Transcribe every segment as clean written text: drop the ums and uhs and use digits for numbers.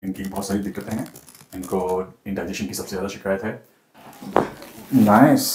इनकी बहुत सारी दिक्कतें हैं। इनको इंडाइजेशन की सबसे ज़्यादा शिकायत है। नाइस।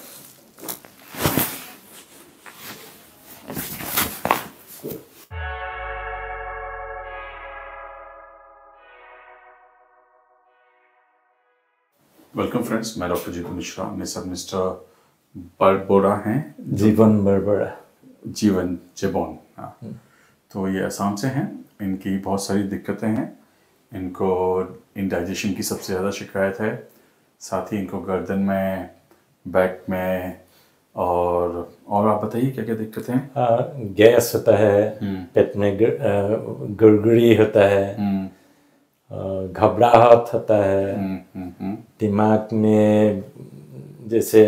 वेलकम फ्रेंड्स, मैं डॉक्टर जीतू मिश्रा। मेरे साथ मिस्टर बरबोरा हैं, जीवन बरबरा, जीवन जेबोन। हाँ, तो ये असम से हैं। इनकी बहुत सारी दिक्कतें हैं। इनको इंडाइजेशन की सबसे ज़्यादा शिकायत है। साथ ही इनको गर्दन में, बैक में और आप बताइए क्या क्या दिक्कतें हैं। गैस होता है, पेट में गुड़गुड़ी होता है, घबराहट होता है, दिमाग में जैसे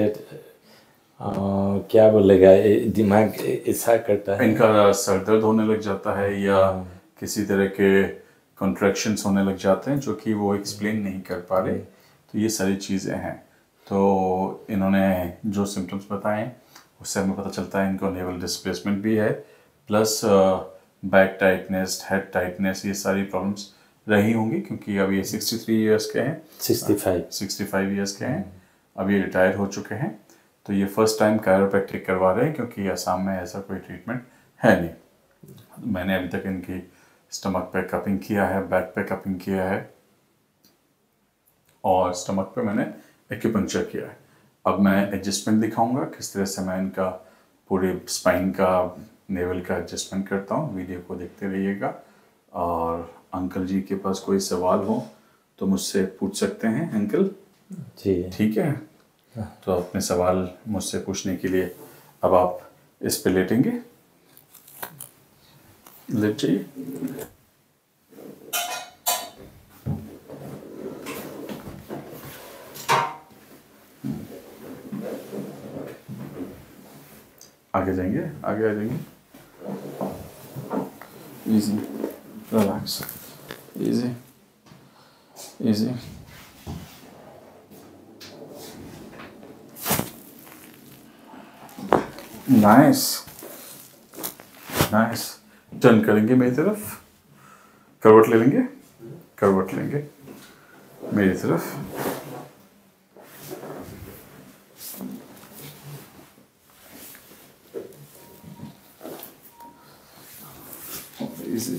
क्या बोलेगा, दिमाग ऐसा करता है। इनका सर दर्द होने लग जाता है या किसी तरह के कॉन्ट्रैक्शंस होने लग जाते हैं जो कि वो एक्सप्लेन नहीं कर पा रहे। तो ये सारी चीज़ें हैं। तो इन्होंने जो सिम्टम्स बताए उससे हमें पता चलता है इनको नेवल डिस्प्लेसमेंट भी है, plus back tightness, head tightness, ये सारी प्रॉब्लम्स रही होंगी क्योंकि अब ये 63 ईयर्स के हैं। 65 ईयर्स के हैं। अब ये रिटायर हो चुके हैं। तो ये फर्स्ट टाइम कायरोप्रैक्टिक करवा रहे हैं क्योंकि असम में ऐसा कोई ट्रीटमेंट है नहीं। मैंने अभी तक इनकी स्टमक पे कपिंग किया है, बैक पे कपिंग किया है और स्टमक पे मैंने एक्यूपंक्चर किया है। अब मैं एडजस्टमेंट दिखाऊंगा किस तरह से मैं इनका पूरे स्पाइन का, नेवल का एडजस्टमेंट करता हूँ। वीडियो को देखते रहिएगा और अंकल जी के पास कोई सवाल हो तो मुझसे पूछ सकते हैं अंकल जी। ठीक है, तो अपने सवाल मुझसे पूछने के लिए अब आप इस पे लेटेंगे। लेट जाइए। आगे जाएंगे, आगे आ जाएंगे। Easy, relax, easy easy. Nice nice. Turn करेंगे मेरी तरफ, करवट ले लेंगे, करवट लेंगे मेरी तरफ। इजी,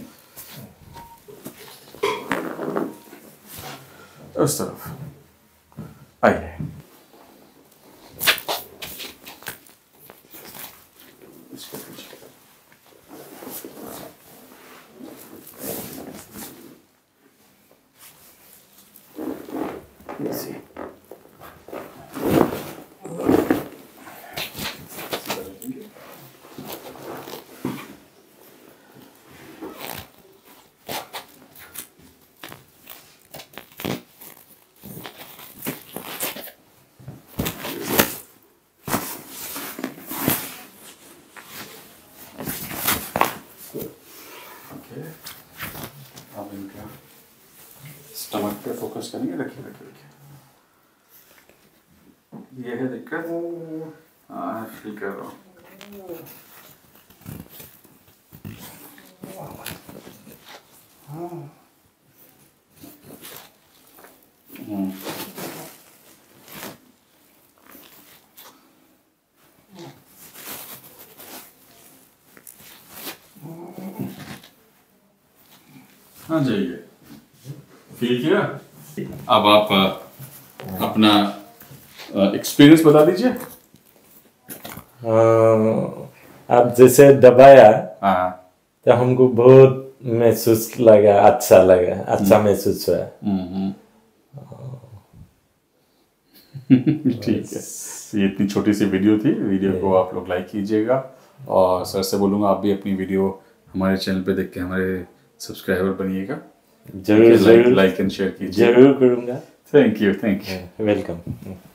उस तरफ आइए। Easy. अब इनका स्टमक पे फोकस करेंगे। रखिए रखिए रखिए। ये है दिक्कत। हाँ, फील कर रहा हूँ। हाँ जाइए, फील किया। अब आप अपना एक्सपीरियंस बता दीजिए। आप जैसे दबाया हाँ तो हमको बहुत महसूस लगा, अच्छा लगा, अच्छा महसूस हुआ। ठीक है। तो ये इतनी छोटी सी वीडियो थी। वीडियो को आप लोग लाइक कीजिएगा और सर से बोलूँगा आप भी अपनी वीडियो हमारे चैनल पे देख के हमारे सब्सक्राइबर बनिएगा। जरूर लाइक एंड शेयर कीजिए। जरूर करूँगा। Thank you, thank you. Welcome.